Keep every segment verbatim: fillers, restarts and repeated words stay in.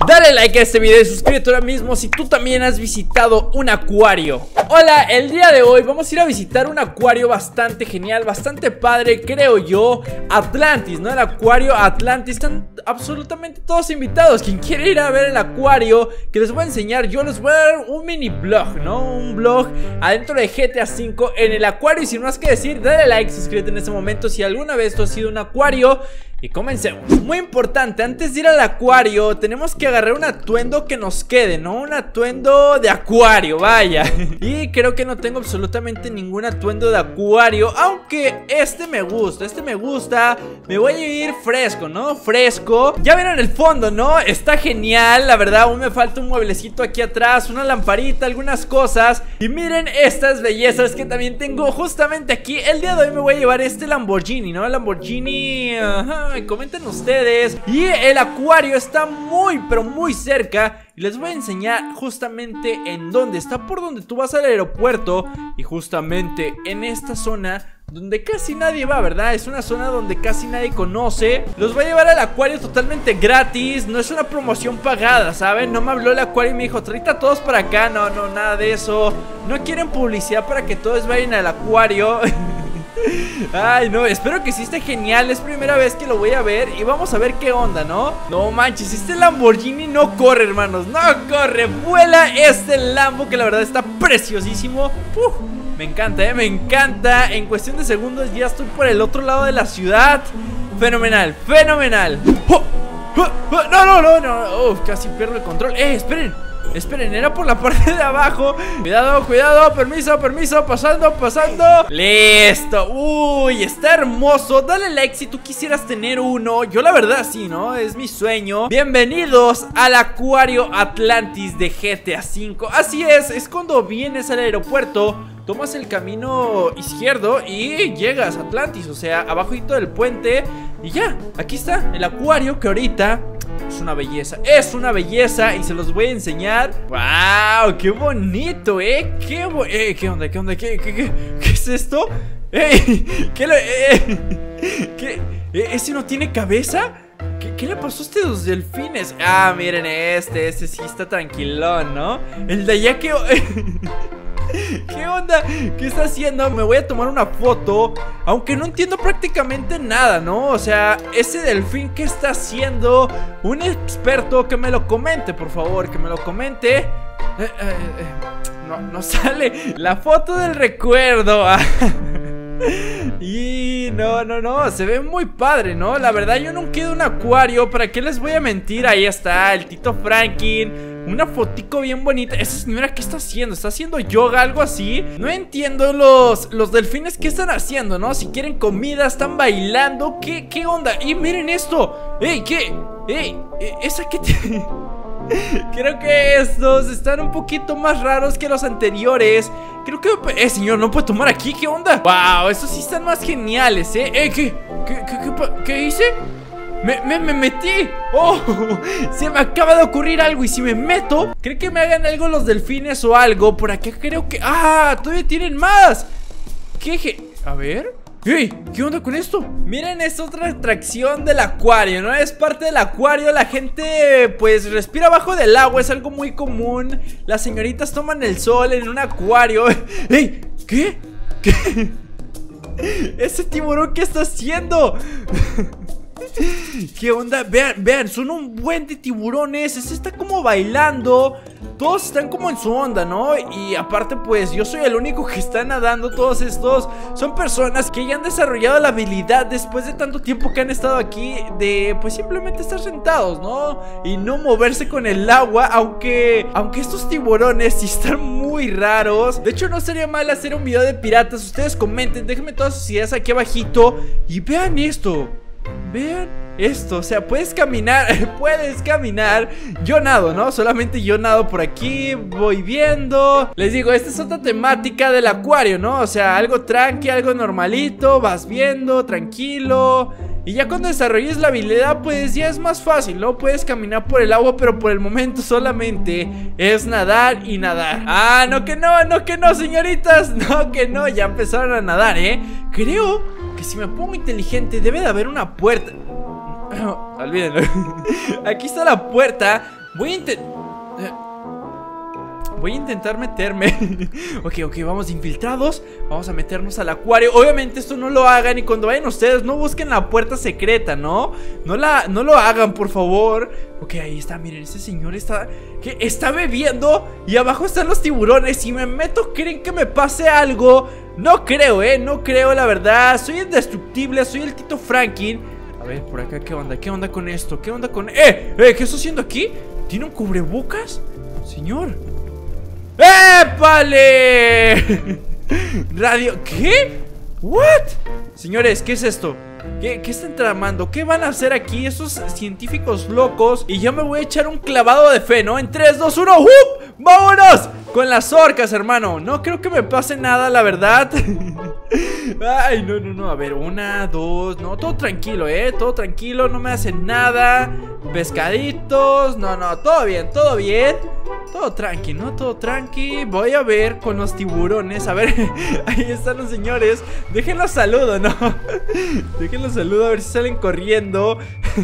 Dale like a este video y suscríbete ahora mismo si tú también has visitado un acuario. Hola, el día de hoy vamos a ir a visitar un acuario bastante genial, bastante padre, creo yo. Atlantis, ¿no? El acuario Atlantis. Están absolutamente todos invitados. Quien quiere ir a ver el acuario que les voy a enseñar, yo les voy a dar un mini blog, ¿no? Un blog adentro de G T A cinco en el acuario. Y sin más que decir, dale like, suscríbete en este momento si alguna vez tú has sido un acuario. Y comencemos. Muy importante, antes de ir al acuario tenemos que agarrar un atuendo que nos quede, ¿no? Un atuendo de acuario, vaya. Y creo que no tengo absolutamente ningún atuendo de acuario, aunque este me gusta, este me gusta. Me voy a ir fresco, ¿no? Fresco. Ya vieron el fondo, ¿no? Está genial, la verdad. Aún me falta un mueblecito aquí atrás, una lamparita, algunas cosas. Y miren estas bellezas que también tengo justamente aquí. El día de hoy me voy a llevar este Lamborghini, ¿no? Lamborghini... Ajá. Comenten ustedes. Y el acuario está muy pero muy cerca. Y les voy a enseñar justamente en dónde. Está por donde tú vas al aeropuerto. Y justamente en esta zona donde casi nadie va, ¿verdad? Es una zona donde casi nadie conoce. Los voy a llevar al acuario totalmente gratis. No es una promoción pagada, ¿saben? No me habló el acuario y me dijo, tráete a todos para acá. No, no, nada de eso. No quieren publicidad para que todos vayan al acuario. Ay, no, espero que sí esté genial. Es primera vez que lo voy a ver y vamos a ver qué onda, ¿no? No manches, este Lamborghini no corre, hermanos. No corre, vuela este Lambo que la verdad está preciosísimo. Uf, me encanta, eh, me encanta. En cuestión de segundos ya estoy por el otro lado de la ciudad. Fenomenal, fenomenal. Oh, oh, oh, No, no, no, no oh, casi pierdo el control. Eh, esperen Esperen, era por la parte de abajo. Cuidado, cuidado, permiso, permiso. Pasando, pasando. Listo, uy, está hermoso. Dale like si tú quisieras tener uno. Yo la verdad sí, ¿no? Es mi sueño. Bienvenidos al acuario Atlantis de G T A cinco. Así es, es cuando vienes al aeropuerto, tomas el camino izquierdo y llegas a Atlantis. O sea, abajito del puente. Y ya, aquí está el acuario que ahorita es una belleza, es una belleza y se los voy a enseñar. ¡Wow! ¡Qué bonito, eh! ¡Qué bo eh, ¿Qué onda? ¿Qué onda? ¿Qué, qué, qué, qué es esto? ¡Ey! ¿Qué, eh, ¿qué? ¿Ese no tiene cabeza? ¿Qué, ¿Qué le pasó a estos delfines? Ah, miren este, este sí está tranquilón, ¿no? El de allá que... ¿Qué onda? ¿Qué está haciendo? Me voy a tomar una foto. Aunque no entiendo prácticamente nada, ¿no? O sea, ese delfín, ¿qué está haciendo? Un experto que me lo comente, por favor, que me lo comente. eh, eh, eh, No, no sale la foto del recuerdo. Y no, no, no, se ve muy padre, ¿no? La verdad yo nunca he ido a un acuario. ¿Para qué les voy a mentir? Ahí está el Tito Franklin. Una fotico bien bonita. Esa señora, ¿qué está haciendo? ¿Está haciendo yoga? Algo así. No entiendo los, los delfines qué están haciendo, ¿no? Si quieren comida, están bailando. ¿Qué, qué onda? Y miren esto. ¡Ey! ¿Qué? ¡Ey! ¿Esa qué tiene? Creo que estos están un poquito más raros que los anteriores. Creo que... Eh, señor, ¿no puede tomar aquí? ¿Qué onda? ¡Wow! Estos sí están más geniales, ¿eh? ¿Eh? ¿Qué? ¿Qué, qué, qué, qué hice? Me, me, me metí. Oh, se me acaba de ocurrir algo. Y si me meto, ¿cree que me hagan algo los delfines o algo? Por acá creo que... ¡Ah! Todavía tienen más. ¿Qué? Je... A ver... ¡Ey! ¿Qué onda con esto? Miren, es otra atracción del acuario, ¿no? Es parte del acuario. La gente, pues, respira abajo del agua. Es algo muy común. Las señoritas toman el sol en un acuario. ¡Ey! ¿Qué? ¿Qué? ¿Ese tiburón qué está haciendo? ¿Qué onda? Vean, vean, son un buen de tiburones. Ese está como bailando. Todos están como en su onda, ¿no? Y aparte, pues, yo soy el único que está nadando. Todos estos son personas que ya han desarrollado la habilidad después de tanto tiempo que han estado aquí de, pues, simplemente estar sentados, ¿no? Y no moverse con el agua. Aunque, aunque estos tiburones sí están muy raros. De hecho, no sería mal hacer un video de piratas. Ustedes comenten, déjenme todas sus ideas aquí abajito. Y vean esto. Vean esto, o sea, puedes caminar, puedes caminar. Yo nado, ¿no? Solamente yo nado por aquí, voy viendo. Les digo, esta es otra temática del acuario, ¿no? O sea, algo tranqui, algo normalito. Vas viendo, tranquilo. Y ya cuando desarrolles la habilidad, pues ya es más fácil, ¿no? Puedes caminar por el agua, pero por el momento solamente es nadar y nadar. Ah, no que no, no que no, señoritas. No que no, ya empezaron a nadar, ¿eh? Creo que si me pongo inteligente debe de haber una puerta. Olvídenlo. Aquí está la puerta Voy a intentar... Voy a intentar meterme. Ok, ok, vamos infiltrados. Vamos a meternos al acuario. Obviamente esto no lo hagan. Y cuando vayan ustedes, no busquen la puerta secreta, ¿no? No, la, no lo hagan, por favor. Ok, ahí está, miren, ese señor está... ¿Qué? Está bebiendo. Y abajo están los tiburones. Si me meto, ¿creen que me pase algo? No creo, eh, no creo, la verdad. Soy indestructible, soy el Tito Franklin. A ver, por acá, ¿qué onda? ¿Qué onda con esto? ¿Qué onda con...? ¡Eh! ¡Eh! ¿Qué está haciendo aquí? ¿Tiene un cubrebocas? Señor. ¡Épale! Radio... ¿Qué? ¿What? Señores, ¿qué es esto? ¿Qué, ¿Qué están tramando? ¿Qué van a hacer aquí esos científicos locos? Y yo me voy a echar un clavado de fe, ¿no? En tres, dos, uno, ¡up! ¡Vámonos! Con las orcas, hermano. No creo que me pase nada, la verdad. Ay, no, no, no. A ver, una, dos. No, todo tranquilo, eh. Todo tranquilo, no me hacen nada. Pescaditos. No, no, todo bien, todo bien. Todo tranqui, ¿no? Todo tranqui. Voy a ver con los tiburones. A ver, ahí están los señores. Déjenlos saludo, ¿no? Déjenlos saludo a ver si salen corriendo.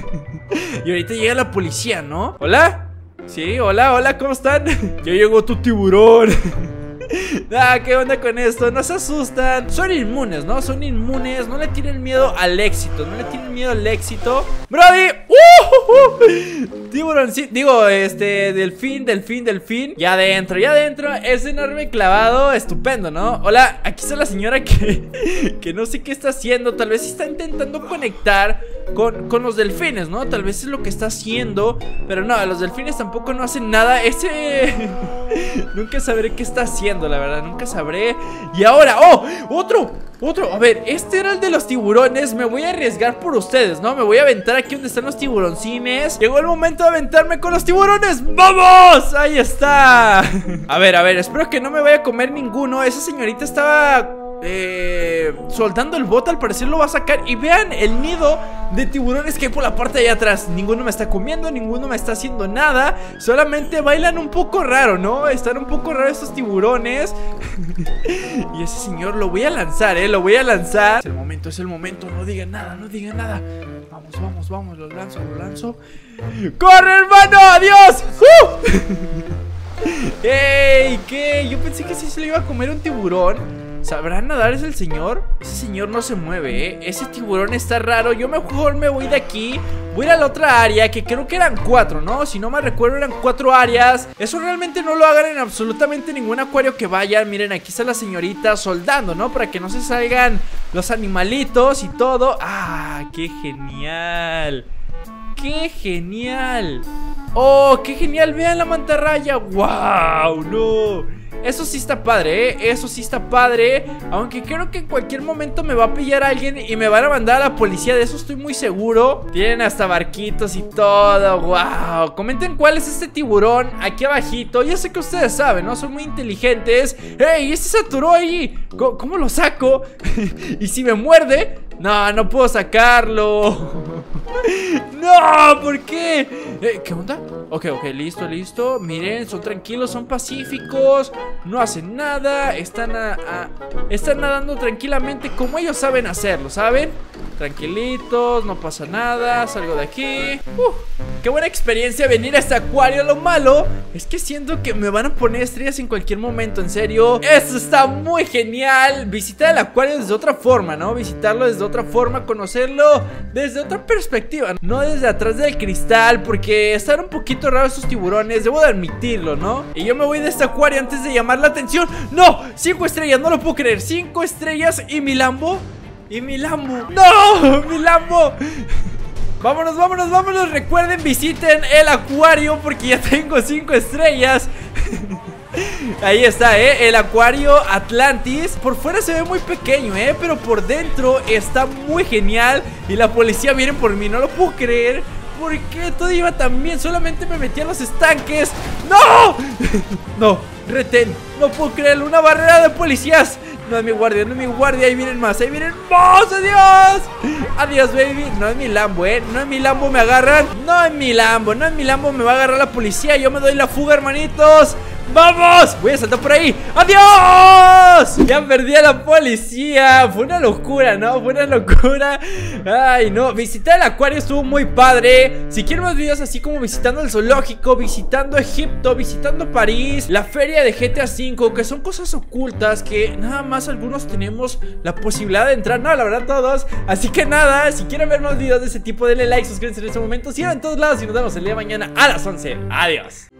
Y ahorita llega la policía, ¿no? ¿Hola? Sí, hola, hola, ¿cómo están? Ya llegó tu tiburón. Ah, ¿qué onda con esto? No se asustan. Son inmunes, ¿no? Son inmunes. No le tienen miedo al éxito. No le tienen miedo al éxito. Brody. ¡Uh! uh! Tiburón, sí. Digo, este, delfín, delfín, delfín. Ya adentro, ya adentro. Ese enorme clavado, estupendo, ¿no? Hola, aquí está la señora que, que no sé qué está haciendo. Tal vez está intentando conectar con, con los delfines, ¿no? Tal vez es lo que está haciendo. Pero no, los delfines tampoco no hacen nada. Ese... Nunca sabré qué está haciendo, la verdad, nunca sabré. Y ahora, ¡oh! ¡Otro! ¡Otro! A ver, este era el de los tiburones. Me voy a arriesgar por ustedes, ¿no? Me voy a aventar aquí donde están los tiburoncines. Llegó el momento de aventarme con los tiburones. ¡Vamos! ¡Ahí está! A ver, a ver, espero que no me vaya a comer ninguno. Esa señorita estaba... Eh, soltando el bote, al parecer lo va a sacar. Y vean el nido de tiburones que hay por la parte de allá atrás. Ninguno me está comiendo, ninguno me está haciendo nada. Solamente bailan un poco raro, ¿no? Están un poco raros estos tiburones. Y ese señor lo voy a lanzar, eh, lo voy a lanzar. Es el momento, es el momento, no digan nada, no digan nada. Vamos, vamos, vamos, lo lanzo, lo lanzo. ¡Corre, hermano! ¡Adiós! ¡Uh! ¡Ey! ¿Qué? Yo pensé que sí se le iba a comer un tiburón. ¿Sabrá nadar ese el señor? Ese señor no se mueve, ¿eh? Ese tiburón está raro. Yo mejor me voy de aquí. Voy a ir a la otra área, que creo que eran cuatro, ¿no? Si no me recuerdo, eran cuatro áreas. Eso realmente no lo hagan en absolutamente ningún acuario que vayan. Miren, aquí está la señorita soldando, ¿no? Para que no se salgan los animalitos y todo. ¡Ah! ¡Qué genial! ¡Qué genial! ¡Oh, qué genial! Vean la mantarraya. ¡Wow! ¡No! Eso sí está padre, ¿eh? Eso sí está padre. Aunque creo que en cualquier momento me va a pillar alguien y me van a mandar a la policía. De eso estoy muy seguro. Tienen hasta barquitos y todo. ¡Wow! Comenten cuál es este tiburón aquí abajito. Ya sé que ustedes saben, ¿no? Son muy inteligentes. ¡Ey! Este se atoró ahí. ¿Cómo, cómo lo saco? Y si me muerde... No, no puedo sacarlo. No, ¿por qué? Eh, ¿Qué onda? Ok, ok, listo, listo. Miren, son tranquilos, son pacíficos. No hacen nada. Están a, a, están nadando tranquilamente como ellos saben hacerlo, ¿saben? Tranquilitos, no pasa nada. Salgo de aquí. uh, Qué buena experiencia venir a este acuario. Lo malo es que siento que me van a poner estrellas en cualquier momento. En serio, esto está muy genial. Visitar el acuario desde otra forma, ¿no? Visitarlo desde otra forma, conocerlo desde otra perspectiva, no desde atrás del cristal, porque están un poquito raros estos tiburones, debo de admitirlo, ¿no? Y yo me voy de este acuario antes de llamar la atención. ¡No! Cinco estrellas, no lo puedo creer. Cinco estrellas y mi Lambo. Y mi Lambo. ¡No! ¡Mi Lambo! Vámonos, vámonos, vámonos. Recuerden, visiten el acuario porque ya tengo cinco estrellas. Ahí está, eh, el acuario Atlantis. Por fuera se ve muy pequeño, eh, pero por dentro está muy genial. Y la policía viene por mí, no lo puedo creer. ¿Por qué todo iba tan bien? Solamente me metí a los estanques. ¡No! No, retén, no puedo creerlo, una barrera de policías. No es mi guardia, no es mi guardia, ahí vienen más, ahí vienen más, adiós. Adiós, baby, no es mi Lambo, eh, no es mi Lambo, me agarran. No es mi Lambo, no es mi Lambo, me va a agarrar la policía. Yo me doy la fuga, hermanitos. ¡Vamos! Voy a saltar por ahí. ¡Adiós! Ya perdí a la policía. Fue una locura, ¿no? Fue una locura. Ay, no. Visitar el acuario estuvo muy padre. Si quieren más videos así como visitando el zoológico, visitando Egipto, visitando París, la feria de G T A cinco, que son cosas ocultas que nada más algunos tenemos la posibilidad de entrar. No, la verdad todos. Así que nada, si quieren ver más videos de ese tipo, denle like, suscríbanse en este momento, síganme en todos lados y nos vemos el día de mañana a las once. Adiós.